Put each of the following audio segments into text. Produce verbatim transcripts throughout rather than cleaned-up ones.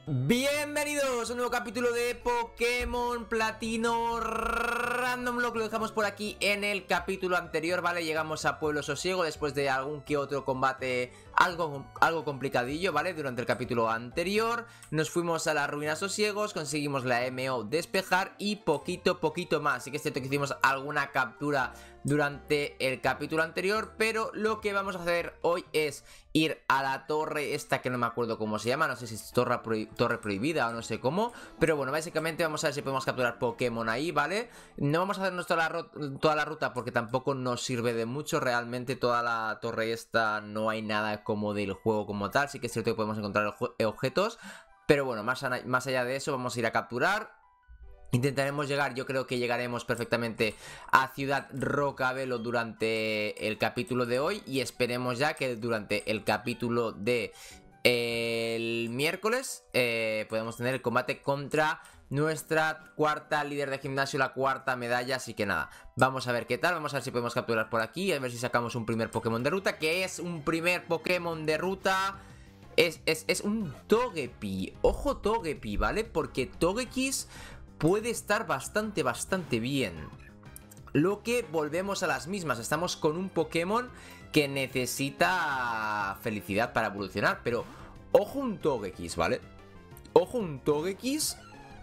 Bienvenidos a un nuevo capítulo de Pokémon Platino Random Block. Lo dejamos por aquí en el capítulo anterior, ¿vale? Llegamos a Pueblo Sosiego después de algún que otro combate algo, algo complicadillo, ¿vale? Durante el capítulo anterior nos fuimos a las ruinas Sosiegos, conseguimos la M O despejar y poquito, poquito más. Sí que es cierto que hicimos alguna captura durante el capítulo anterior, pero lo que vamos a hacer hoy es ir a la torre esta que no me acuerdo cómo se llama, no sé si es torre, prohi torre prohibida o no sé cómo, pero bueno, básicamente vamos a ver si podemos capturar Pokémon ahí, ¿vale? No vamos a hacernos toda la, toda la ruta porque tampoco nos sirve de mucho, realmente toda la torre esta no hay nada como del juego como tal, sí que es cierto que podemos encontrar objetos, pero bueno, más, más allá de eso vamos a ir a capturar. Intentaremos llegar, yo creo que llegaremos perfectamente a Ciudad Rocabelo durante el capítulo de hoy. Y esperemos ya que durante el capítulo de eh, el miércoles eh, podemos tener el combate contra nuestra cuarta líder de gimnasio, la cuarta medalla. Así que nada, vamos a ver qué tal, vamos a ver si podemos capturar por aquí, a ver si sacamos un primer Pokémon de ruta, que es un primer Pokémon de ruta. Es, es, es un Togepi, ojo Togepi, ¿vale? Porque Togekiss puede estar bastante, bastante bien. Lo que volvemos a las mismas. Estamos con un Pokémon que necesita felicidad para evolucionar. Pero ojo un Togekiss, ¿vale? Ojo un Togekiss,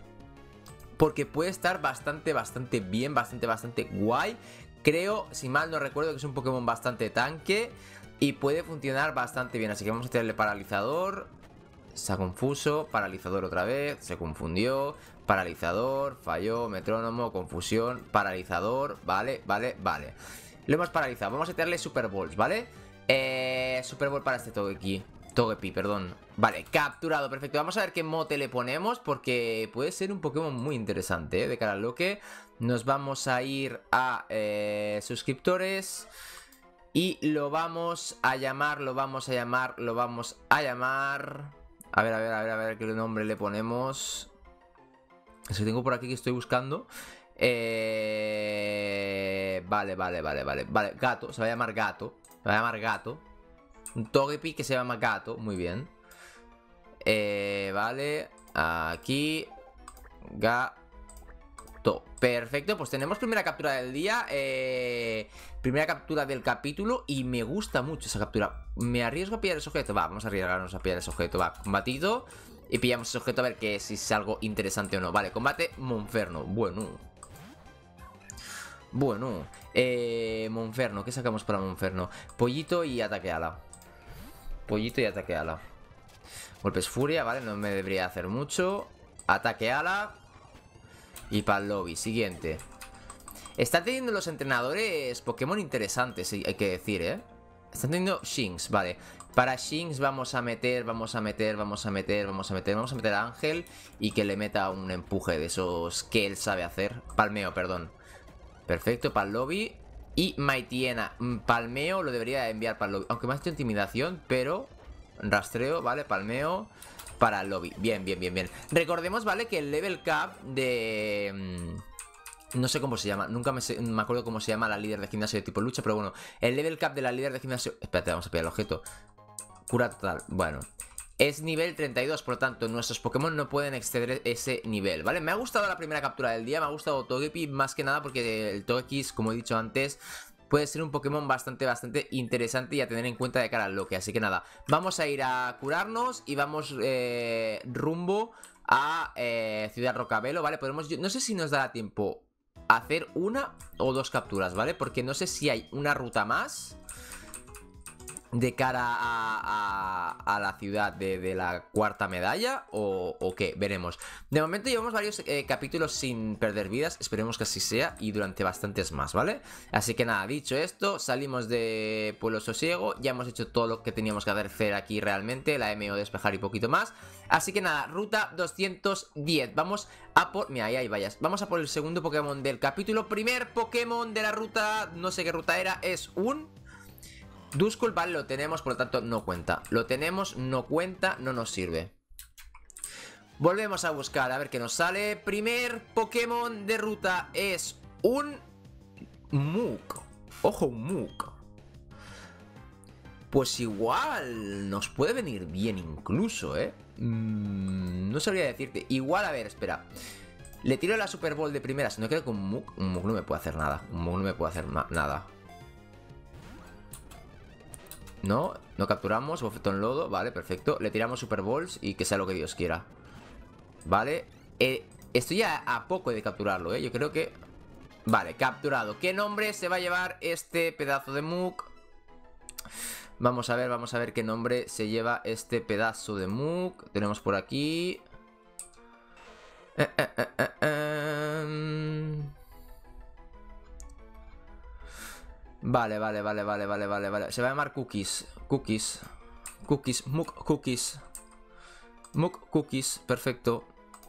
porque puede estar bastante, bastante bien. Bastante, bastante guay. Creo, si mal no recuerdo, que es un Pokémon bastante tanque y puede funcionar bastante bien. Así que vamos a tirarle paralizador. Se ha confuso, paralizador otra vez, se confundió, paralizador, falló, metrónomo, confusión, paralizador, vale, vale, vale. Lo hemos paralizado, vamos a tirarle Super Balls, ¿vale? Eh, Super Ball para este Togepi, Togepi, perdón. Vale, capturado, perfecto. Vamos a ver qué mote le ponemos, porque puede ser un Pokémon muy interesante, ¿eh? De cara a lo que nos vamos a ir a eh, suscriptores. Y lo vamos a llamar, lo vamos a llamar, lo vamos a llamar... A ver, a ver, a ver, a ver qué nombre le ponemos. Eso tengo por aquí que estoy buscando. Eh... Vale, vale, vale, vale. Vale, gato, se va a llamar gato. Se va a llamar gato. Un Togepi que se llama gato, muy bien. Eh, vale, aquí. Gato. Perfecto, pues tenemos primera captura del día. Eh... Primera captura del capítulo y me gusta mucho esa captura. ¿Me arriesgo a pillar ese objeto? Va, vamos a arriesgarnos a pillar ese objeto. Va, combatido. Y pillamos ese objeto a ver que si es algo interesante o no. Vale, combate Monferno. Bueno. Bueno. Eh, Monferno, ¿qué sacamos para Monferno? Pollito y ataque ala. Pollito y ataque ala. Golpes furia, vale, no me debería hacer mucho. Ataque ala. Y para el lobby, siguiente. Está teniendo los entrenadores Pokémon interesantes, hay que decir, ¿eh? Están teniendo Shinx, vale. Para Shinx vamos a meter, vamos a meter, vamos a meter, vamos a meter Vamos a meter a Ángel y que le meta un empuje de esos que él sabe hacer. Palmeo, perdón. Perfecto, para el lobby. Y Maitiena, palmeo lo debería enviar para el lobby, aunque me ha hecho intimidación, pero rastreo, vale, palmeo para el lobby. Bien, bien, bien, bien. Recordemos, vale, que el level cap de... No sé cómo se llama, nunca me, sé, me acuerdo cómo se llama la líder de gimnasio de tipo lucha, pero bueno, el level cap de la líder de gimnasio... Espérate, vamos a pillar el objeto. Cura total, bueno. Es nivel treinta y dos, por lo tanto, nuestros Pokémon no pueden exceder ese nivel, ¿vale? Me ha gustado la primera captura del día, me ha gustado Togepi más que nada porque el Togekiss, como he dicho antes, puede ser un Pokémon bastante, bastante interesante y a tener en cuenta de cara al Loque. Así que nada, vamos a ir a curarnos y vamos eh, rumbo a eh, Ciudad Rocabelo, ¿vale? Podemos, no sé si nos dará tiempo hacer una o dos capturas, ¿vale? Porque no sé si hay una ruta más de cara a, a, a la ciudad de, de la cuarta medalla o, o qué, veremos. De momento llevamos varios eh, capítulos sin perder vidas, esperemos que así sea y durante bastantes más, ¿vale? Así que nada, dicho esto, salimos de Pueblo Sosiego, ya hemos hecho todo lo que teníamos que hacer aquí realmente, la M O despejar y poquito más. Así que nada, ruta doscientos diez, vamos a por... Mira, ahí hay vallas. Vamos a por el segundo Pokémon del capítulo. Primer Pokémon de la ruta, no sé qué ruta era, es un... Duskull, vale, lo tenemos, por lo tanto no cuenta. Lo tenemos, no cuenta, no nos sirve. Volvemos a buscar, a ver qué nos sale. Primer Pokémon de ruta es un Muk. Ojo, un Muk. Pues igual nos puede venir bien incluso, ¿eh? Mmm, no sabría decirte. Igual, a ver, espera. Le tiro la Super Bowl de primera. Si no creo que un Muk, un Muk no me puede hacer nada. Un Muk no me puede hacer nada. No, no capturamos. Bofetón lodo, vale, perfecto. Le tiramos Super Balls y que sea lo que Dios quiera. Vale. Eh, estoy a, a poco de capturarlo, eh. Yo creo que... Vale, capturado. ¿Qué nombre se va a llevar este pedazo de Muk? Vamos a ver, vamos a ver qué nombre se lleva este pedazo de Muk. Tenemos por aquí... Eh, eh, eh, eh, eh. Vale, vale, vale, vale, vale, vale, vale. Se va a llamar Cookies. Cookies. Cookies. Muk Cookies. Muk Cookies. Perfecto.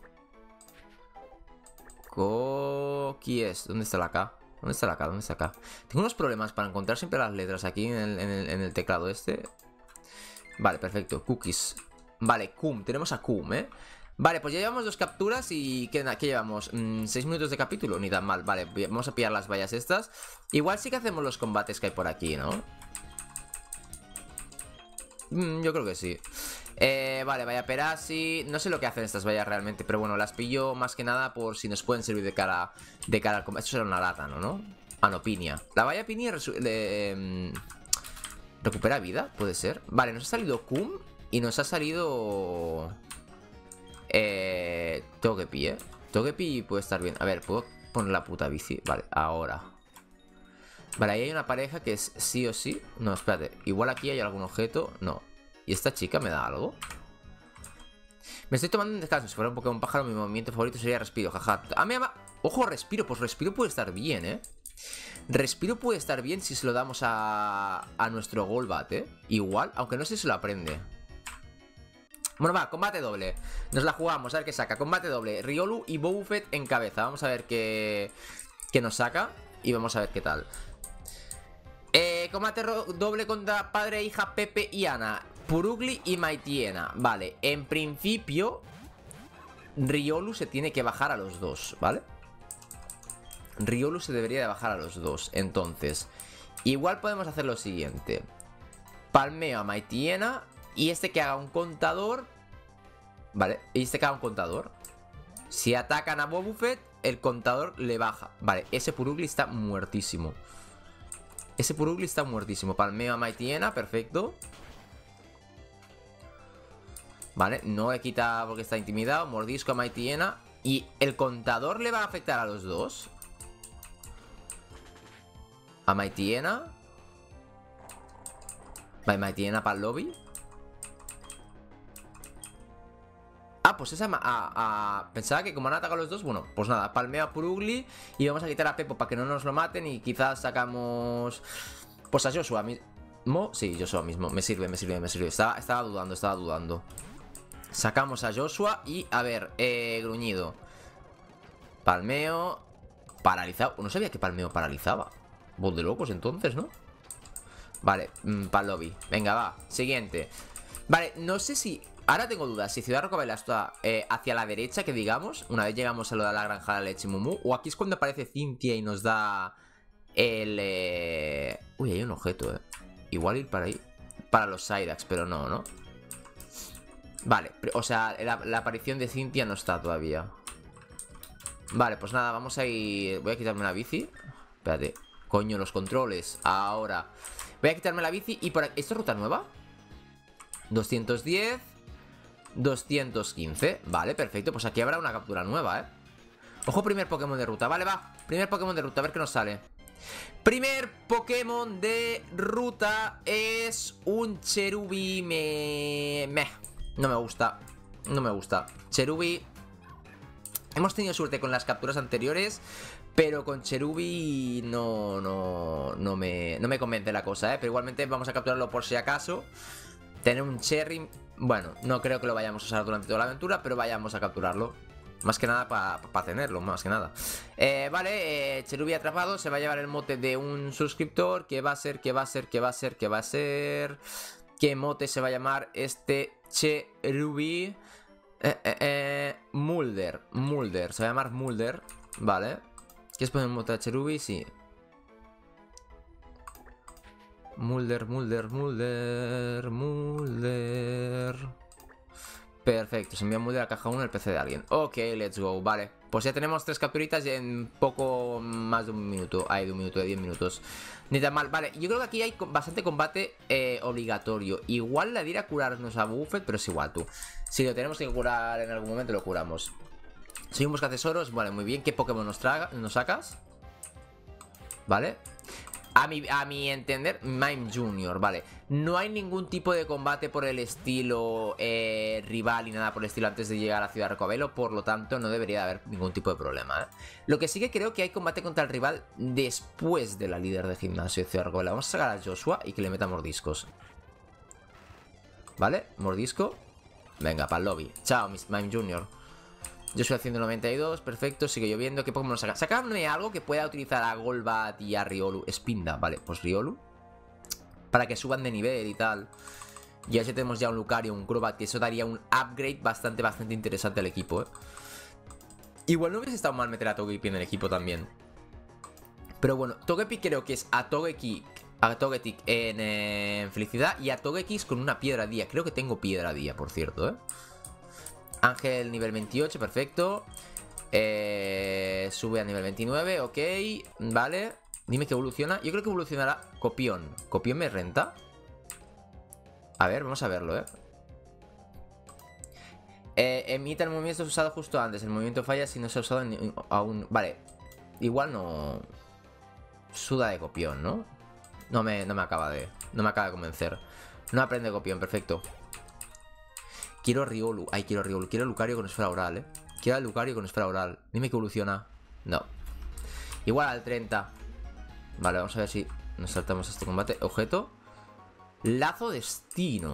Cookies. ¿Dónde está la K? ¿Dónde está la K? ¿Dónde está la K? Tengo unos problemas para encontrar siempre las letras aquí en el, en el, en el teclado este. Vale, perfecto. Cookies. Vale, Cum. Tenemos a Cum, ¿eh? Vale, pues ya llevamos dos capturas y ¿qué, qué llevamos? Mm, ¿Seis minutos de capítulo? Ni tan mal. Vale, vamos a pillar las vallas estas. Igual sí que hacemos los combates que hay por aquí, ¿no? Mm, yo creo que sí. Eh, vale, vaya Perasi. No sé lo que hacen estas vallas realmente, pero bueno, las pillo más que nada por si nos pueden servir de cara, de cara al combate. Esto será una lata, ¿no? ¿no? Ah, no, piña. La valla piña eh, recupera vida, puede ser. Vale, nos ha salido Cum y nos ha salido... Eh, Togepi, ¿eh? Togepi puede estar bien. A ver, ¿puedo poner la puta bici? Vale, ahora. Vale, ahí hay una pareja que es sí o sí. No, espérate. Igual aquí hay algún objeto. No. ¿Y esta chica me da algo? Me estoy tomando un descanso. Si fuera un Pokémon pájaro, mi movimiento favorito sería Respiro. Jaja. Ah, me ama... Ojo, Respiro. Pues Respiro puede estar bien, ¿eh? Respiro puede estar bien si se lo damos a, a nuestro Golbat, ¿eh? Igual, aunque no sé si se lo aprende. Bueno, va, combate doble. Nos la jugamos, a ver qué saca. Combate doble, Riolu y Bobufet en cabeza. Vamos a ver qué, qué nos saca. Y vamos a ver qué tal. eh, Combate doble contra padre e hija Pepe y Ana, Purugly y Maitiena. Vale, en principio Riolu se tiene que bajar a los dos, ¿vale? Riolu se debería de bajar a los dos. Entonces, igual podemos hacer lo siguiente. Palmeo a Maitiena y este que haga un contador. Vale, y este que haga un contador. Si atacan a Bobufet, el contador le baja. Vale, ese Purugly está muertísimo. Ese Purugly está muertísimo. Palmeo a Maitiena, perfecto. Vale, no le quita porque está intimidado. Mordisco a Maitiena. ¿Y el contador le va a afectar a los dos? A Maitiena. Vale, Maitiena para el lobby. Ah, pues esa... A, a... Pensaba que como han atacado los dos, bueno, pues nada, palmeo a Purugly y vamos a quitar a Pepo para que no nos lo maten. Y quizás sacamos... Pues a Joshua mismo. Sí, Joshua mismo, me sirve, me sirve, me sirve. Estaba, estaba dudando, estaba dudando. Sacamos a Joshua y, a ver, eh, gruñido. Palmeo. Paralizado, no sabía que palmeo paralizaba. Voz de locos entonces, ¿no? Vale, mmm, para el lobby. Venga, va, siguiente. Vale, no sé si... Ahora tengo dudas, si Ciudad Rocabella está eh, hacia la derecha, que digamos, una vez llegamos a lo de la granja de la leche Mumu, o aquí es cuando aparece Cynthia y nos da el... Eh... Uy, hay un objeto, eh. Igual ir para ahí. Para los Psydax, pero no, ¿no? Vale, o sea, la, la aparición de Cynthia no está todavía. Vale, pues nada, vamos a ir... Voy a quitarme la bici. Espérate. Coño, los controles. Ahora. Voy a quitarme la bici y por aquí... ¿Esto es ruta nueva? doscientos diez... doscientos quince, vale, perfecto. Pues aquí habrá una captura nueva, ¿eh? Ojo, primer Pokémon de ruta, vale, va. Primer Pokémon de ruta, a ver qué nos sale. Primer Pokémon de ruta es un Cherubi. Me... Meh, no me gusta. No me gusta. Cherubi. Hemos tenido suerte con las capturas anteriores, pero con Cherubi no, no, no, me, no me convence la cosa, ¿eh? Pero igualmente vamos a capturarlo por si acaso. Tener un Cherry... Bueno, no creo que lo vayamos a usar durante toda la aventura, pero vayamos a capturarlo. Más que nada para pa tenerlo, más que nada. Eh, vale, eh, Cherubi atrapado. Se va a llevar el mote de un suscriptor. ¿Qué va a ser? ¿Qué va a ser? ¿Qué va a ser? ¿Qué va a ser? ¿Qué mote se va a llamar este Cherubi? Eh, eh, eh, Mulder. Mulder. Se va a llamar Mulder. Vale. ¿Quieres poner un mote de Cherubi? Sí. Mulder, Mulder, Mulder, Mulder. Perfecto, se envía muy de la caja uno el P C de alguien. Ok, let's go, vale. Pues ya tenemos tres capturitas en poco más de un minuto. Hay de un minuto, de diez minutos. Ni tan mal, vale. Yo creo que aquí hay bastante combate eh, obligatorio. Igual la de ir a curarnos a Buffett, pero es igual tú. Si lo tenemos que curar en algún momento, lo curamos. Soy un buscatesoros, vale, muy bien. ¿Qué Pokémon nos, traga, nos sacas? Vale. A mi, a mi entender, Mime Junior, vale. No hay ningún tipo de combate por el estilo eh, rival y nada por el estilo antes de llegar a Ciudad Rocabelo. Por lo tanto, no debería haber ningún tipo de problema, ¿eh? Lo que sí que creo que hay combate contra el rival después de la líder de gimnasio de Ciudad Rocabelo. Vamos a sacar a Joshua y que le meta mordiscos. ¿Vale? Mordisco. Venga, para el lobby. Chao, Mime Junior. Yo soy a ciento noventa y dos, perfecto, sigue lloviendo. ¿Qué Pokémon saca? Sácame algo que pueda utilizar a Golbat y a Riolu. Spinda, vale, pues Riolu. Para que suban de nivel y tal. Y ya tenemos ya un Lucario, un Crobat, que eso daría un upgrade bastante, bastante interesante al equipo, ¿eh? Igual no hubiese estado mal meter a Togepi en el equipo también. Pero bueno, Togepi creo que es a Togekick, a Togetic en, eh, en Felicidad y a Togekiss con una piedra día. Creo que tengo piedra día, por cierto, ¿eh? Ángel nivel veintiocho, perfecto. eh, Sube a nivel veintinueve, ok. Vale, dime que evoluciona. Yo creo que evolucionará Copión. ¿Copión me renta? A ver, vamos a verlo, eh, eh Emita el movimiento usado justo antes. El movimiento falla si no se ha usado ni, aún. Vale, igual no. Suda de Copión, ¿no? No me, no me acaba de No me acaba de convencer. No aprende Copión, perfecto. Quiero Riolu, ay, quiero Riolu, quiero Lucario con esfera oral, eh. Quiero al Lucario con esfera oral. Dime que evoluciona. No. Igual al treinta. Vale, vamos a ver si nos saltamos este combate. Objeto. Lazo destino.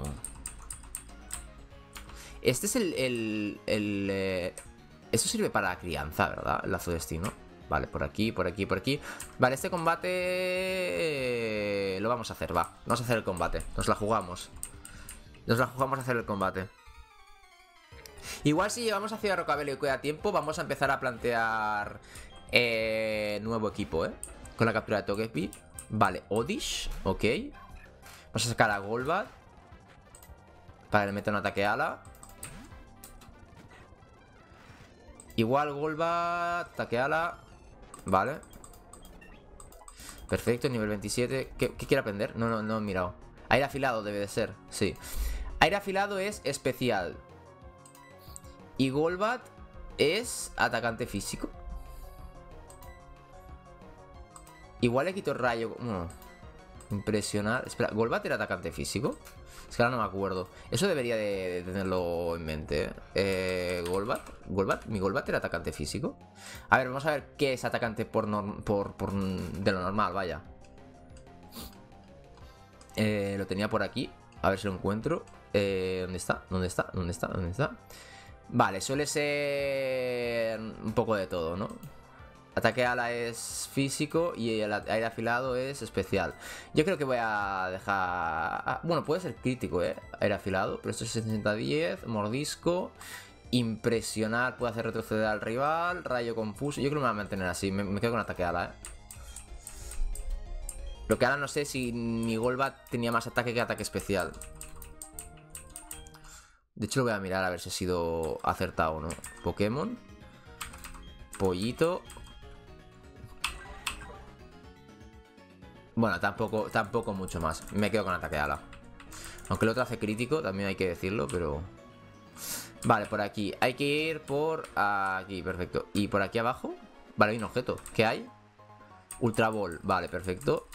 Este es el... el, el eh... Esto sirve para la crianza, ¿verdad? El lazo destino. Vale, por aquí, por aquí, por aquí. Vale, este combate eh... lo vamos a hacer, va. Vamos a hacer el combate, nos la jugamos. Nos la jugamos a hacer el combate. Igual si llegamos a Ciudad Rocabelo y queda tiempo, vamos a empezar a plantear eh, nuevo equipo, ¿eh? Con la captura de Togepi. Vale, Oddish, ok. Vamos a sacar a Golbat para que le meta un ataque ala. Igual Golbat, ataque ala. Vale. Perfecto, nivel veintisiete. ¿Qué, qué quiere aprender? No, no, no he mirado. Aire afilado debe de ser, sí. Aire afilado es especial. Y Golbat es atacante físico. Igual le quito rayo. No. Impresionar. Espera, ¿Golbat era atacante físico? Es que ahora no me acuerdo. Eso debería de, de tenerlo en mente. Eh, Golbat. Golbat. ¿Mi Golbat era atacante físico? A ver, vamos a ver qué es atacante por, norm, por, por de lo normal, vaya. Eh, lo tenía por aquí. A ver si lo encuentro. Eh, ¿Dónde está? ¿Dónde está? ¿Dónde está? ¿Dónde está? Vale, suele ser un poco de todo, ¿no? Ataque ala es físico y el aire afilado es especial. Yo creo que voy a dejar... Bueno, puede ser crítico, ¿eh? Aire afilado, pero esto es sesenta diez, mordisco, impresionar, puede hacer retroceder al rival, rayo confuso. Yo creo que me voy a mantener así, me, me quedo con ataque ala, ¿eh? Lo que ahora no sé si mi Golbat tenía más ataque que ataque especial. De hecho lo voy a mirar a ver si ha sido acertado o no. Pokémon. Pollito. Bueno, tampoco, tampoco mucho más. Me quedo con ataque ala. Aunque el otro hace crítico, también hay que decirlo, pero... Vale, por aquí. Hay que ir por aquí, perfecto. ¿Y por aquí abajo? Vale, hay un objeto. ¿Qué hay? Ultra Ball. Vale, perfecto.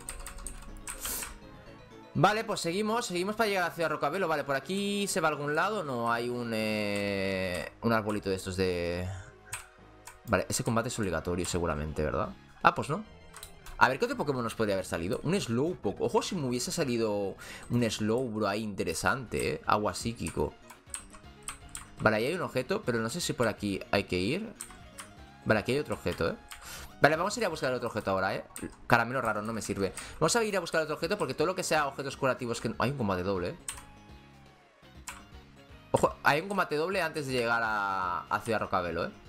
Vale, pues seguimos, seguimos para llegar a Ciudad Rocabelo. Vale, por aquí se va a algún lado. No, hay un eh, un arbolito de estos de... Vale, ese combate es obligatorio seguramente, ¿verdad? Ah, pues no. A ver, ¿qué otro Pokémon nos podría haber salido? Un Slowpoke. Ojo si me hubiese salido un Slowbro ahí interesante, ¿eh? Agua psíquico. Vale, ahí hay un objeto, pero no sé si por aquí hay que ir. Vale, aquí hay otro objeto, ¿eh? Vale, vamos a ir a buscar el otro objeto ahora, ¿eh? Caramelo raro, no me sirve. Vamos a ir a buscar el otro objeto porque todo lo que sea objetos curativos que... Hay un combate doble, ¿eh? Ojo, hay un combate doble antes de llegar a, a Ciudad Rocabelo, ¿eh?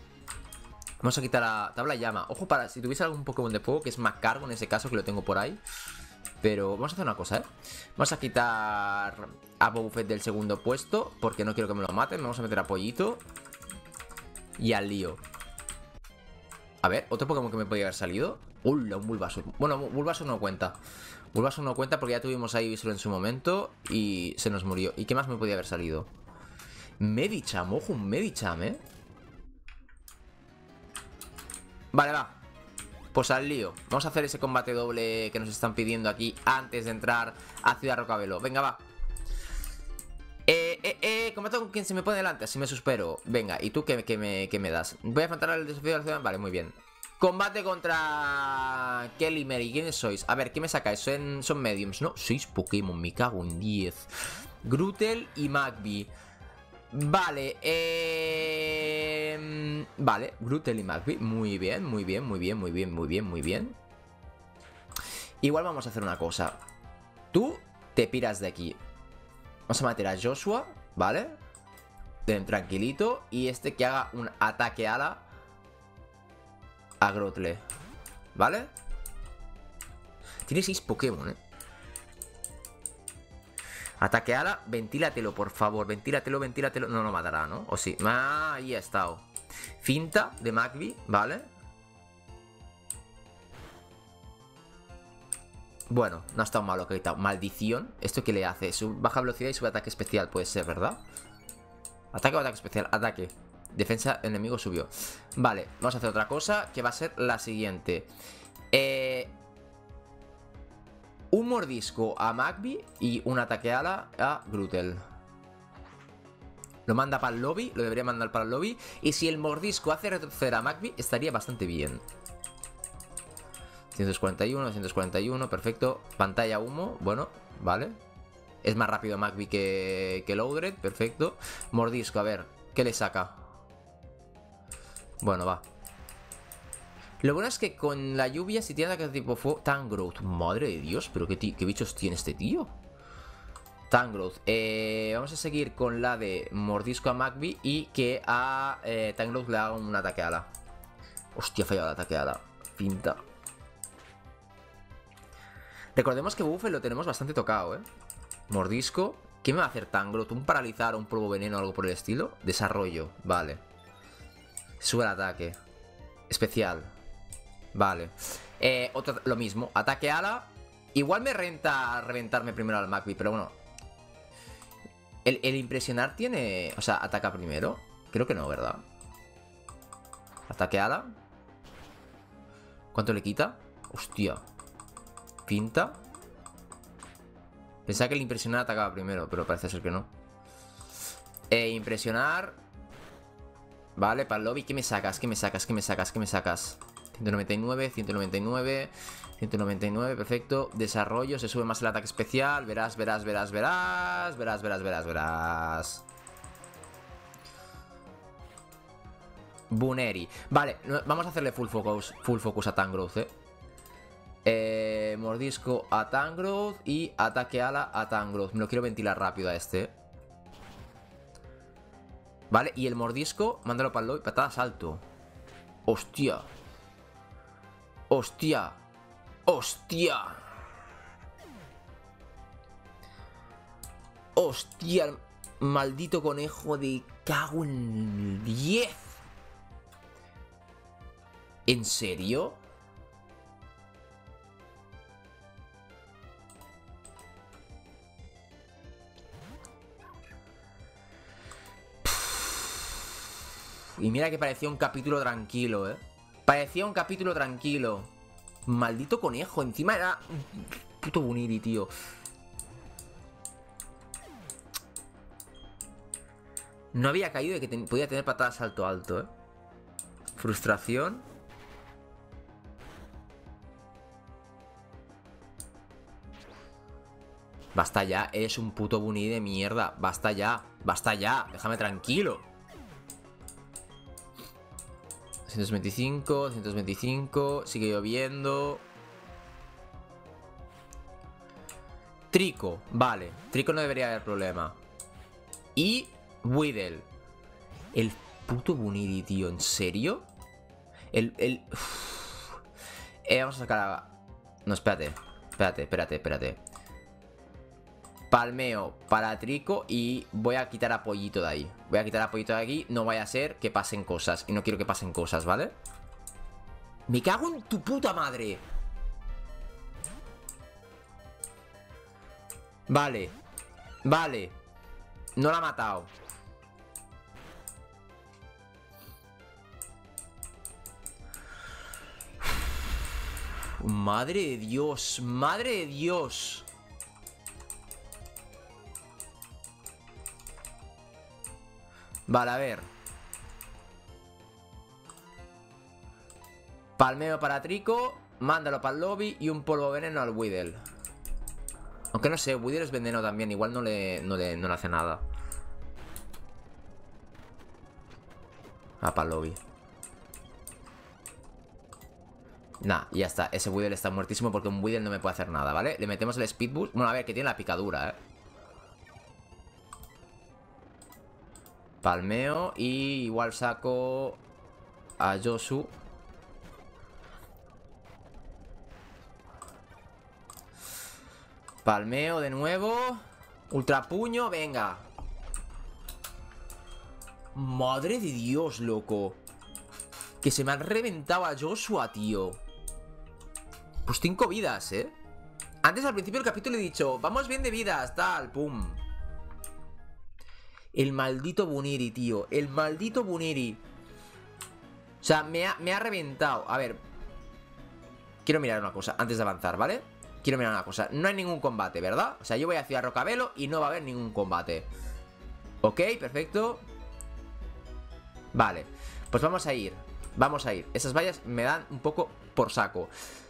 Vamos a quitar la tabla llama. Ojo, para si tuviese algún Pokémon de fuego, que es Magcargo en ese caso, que lo tengo por ahí. Pero vamos a hacer una cosa, ¿eh? Vamos a quitar a Boba Fett del segundo puesto, porque no quiero que me lo maten. Vamos a meter a Pollito y al lío. A ver, otro Pokémon que me podría haber salido. Ulla, un Bulbasaur. Bueno, Bulbasaur no cuenta. Bulbasaur no cuenta porque ya tuvimos ahí Visor en su momento y se nos murió. ¿Y qué más me podía haber salido? Medicham, ojo, un Medicham, ¿eh? Vale, va. Pues al lío. Vamos a hacer ese combate doble que nos están pidiendo aquí antes de entrar a Ciudad Rocabelo. Venga, va. Eh, eh, eh, combate con quien se me pone delante, así me suspero. Venga, ¿y tú qué, qué, me, qué me das? Voy a enfrentar al desafío de la ciudad. Vale, muy bien. Combate contra Kelly Mary. ¿Quiénes sois? A ver, ¿qué me sacáis? Son, son mediums, ¿no? Seis Pokémon, me cago en diez. Grutel y Magby. Vale, eh... Vale, Grutel y Magby. Muy bien, muy bien, muy bien, muy bien, muy bien, muy bien. Igual vamos a hacer una cosa. Tú te piras de aquí. Vamos a meter a Joshua, ¿vale? Tranquilito. Y este que haga un ataque ala a Grotle, ¿vale? Tiene seis Pokémon, ¿eh? Ataque ala, ventílatelo, por favor. Ventílatelo, ventílatelo. No lo matará, ¿no? O sí. Ah, ahí ha estado. Finta de Magby, ¿vale? Bueno, no ha estado malo que ha quitado. Maldición. ¿Esto qué le hace? Su baja velocidad y sube ataque especial, puede ser, ¿verdad? Ataque o ataque especial. Ataque. Defensa enemigo subió. Vale, vamos a hacer otra cosa, que va a ser la siguiente. Eh... Un mordisco a Magby y un ataque ala a Grutel. Lo manda para el lobby, lo debería mandar para el lobby. Y si el mordisco hace retroceder a Magby, estaría bastante bien. ciento cuarenta y uno, ciento cuarenta y uno, perfecto. Pantalla humo, bueno, vale. Es más rápido Magby que, que Loudred, perfecto. Mordisco, a ver, ¿qué le saca? Bueno, va. Lo bueno es que con la lluvia, si tiene ataque de tipo fuego... Tangrowth, madre de Dios, pero qué, qué bichos tiene este tío. Tangrowth, eh, vamos a seguir con la de mordisco a Magby y que a eh, Tangrowth le haga un ataque ala. Hostia, ha fallado el ataque ala. Pinta. Recordemos que Buffet lo tenemos bastante tocado, ¿eh? Mordisco. ¿Qué me va a hacer Tangrowth? ¿Un paralizar o un polvo veneno o algo por el estilo? Desarrollo, vale. Sube el ataque. Especial. Vale. Eh, otro, lo mismo. Ataque ala. Igual me renta reventarme primero al Magby, pero bueno. El, el impresionar tiene... O sea, ataca primero. Creo que no, ¿verdad? Ataque ala. ¿Cuánto le quita? Hostia. Finta. Pensaba que el impresionar atacaba primero, pero parece ser que no. Eh, impresionar. Vale, para el lobby. ¿Qué me sacas? ¿Qué me sacas? ¿Qué me sacas? ¿Qué me sacas? ciento noventa y nueve, ciento noventa y nueve, ciento noventa y nueve, perfecto. Desarrollo, se sube más el ataque especial. Verás, verás, verás, verás. Verás, verás, verás, verás. Buneri. Vale, vamos a hacerle full focus, full focus a Tangrowth, eh. eh Mordisco a Tangrowth y ataque ala a Tangrowth. Me lo quiero ventilar rápido a este. Vale, y el mordisco, mándalo para el lobby, patada salto. Hostia. Hostia. Hostia. Hostia, el maldito conejo de cago en diez. ¿En serio? Y mira que parecía un capítulo tranquilo, ¿eh? Parecía un capítulo tranquilo. Maldito conejo. Encima era un puto Buniri, tío. No había caído de que ten podía tener patada salto alto, ¿eh? Frustración. Basta ya. Eres un puto Buniri de mierda. Basta ya. Basta ya. Déjame tranquilo. ciento veinticinco, ciento veinticinco, sigue lloviendo. Trico, vale. Trico no debería haber problema. Y Weedle. El puto Buniri, tío, ¿en serio? El... el... Eh, vamos a sacar a... No, espérate. Espérate, Espérate, espérate, espérate. Palmeo para Trico y voy a quitar a Pollito de ahí. Voy a quitar a Pollito de aquí. No vaya a ser que pasen cosas. Y no quiero que pasen cosas, ¿vale? Me cago en tu puta madre. Vale. Vale. No la ha matado. Madre de Dios. Madre de Dios. Vale, a ver. Palmeo para Trico. Mándalo para el lobby. Y un polvo veneno al Weedle. Aunque no sé, Weedle es veneno también. Igual no le, no le, no le hace nada. Ah, para el lobby. Nah, ya está. Ese Weedle está muertísimo porque un Weedle no me puede hacer nada, ¿vale? Le metemos el Speed Boost. Bueno, a ver, que tiene la picadura, ¿eh? Palmeo y igual saco a Yosu. Palmeo de nuevo. Ultra puño, venga. Madre de Dios, loco. Que se me han reventado a Joshua, tío. Pues cinco vidas, ¿eh? Antes al principio del capítulo he dicho, vamos bien de vidas, tal, pum. El maldito Buniri, tío. El maldito Buniri. O sea, me ha, me ha reventado. A ver. Quiero mirar una cosa antes de avanzar, ¿vale? Quiero mirar una cosa. No hay ningún combate, ¿verdad? O sea, yo voy a Ciudad Rocabelo y no va a haber ningún combate. Ok, perfecto. Vale. Pues vamos a ir. Vamos a ir. Esas vallas me dan un poco por saco.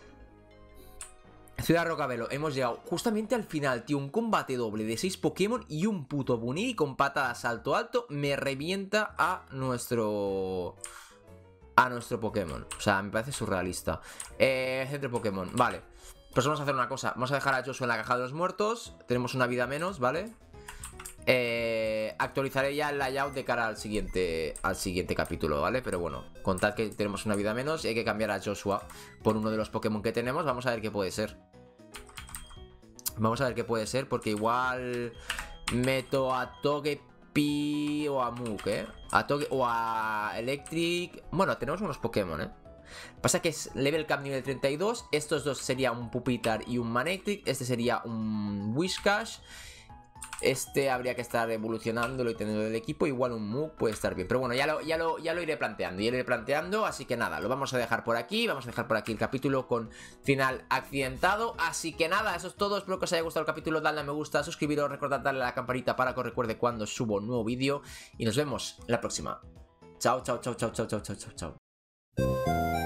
Ciudad Rocabelo, hemos llegado justamente al final, tío. Un combate doble de seis Pokémon y un puto Buniri con patada salto alto me revienta a nuestro... A nuestro Pokémon. O sea, me parece surrealista. Eh, centro Pokémon, vale. Pues vamos a hacer una cosa. Vamos a dejar a Joshua en la caja de los muertos. Tenemos una vida menos, ¿vale? Eh, actualizaré ya el layout de cara al siguiente al siguiente capítulo, ¿vale? Pero bueno, contad que tenemos una vida menos y hay que cambiar a Joshua por uno de los Pokémon que tenemos. Vamos a ver qué puede ser. Vamos a ver qué puede ser, porque igual meto a Togepi o a Muk, ¿eh? A Toge o a Electric. Bueno, tenemos unos Pokémon, ¿eh? Pasa que es level cap nivel treinta y dos. Estos dos serían un Pupitar y un Manectric. Este sería un Whiscash. Este habría que estar evolucionándolo y teniendo el equipo. Igual un Muk puede estar bien. Pero bueno, ya lo, ya lo, ya lo iré planteando. Ya lo iré planteando. Así que nada, lo vamos a dejar por aquí. Vamos a dejar por aquí el capítulo con final accidentado. Así que nada, eso es todo. Espero que os haya gustado el capítulo. Dadle a me gusta, suscribiros, recordad darle a la campanita para que os recuerde cuando subo un nuevo vídeo. Y nos vemos en la próxima. Chao, chao, chao, chao, chao, chao, chao, chao.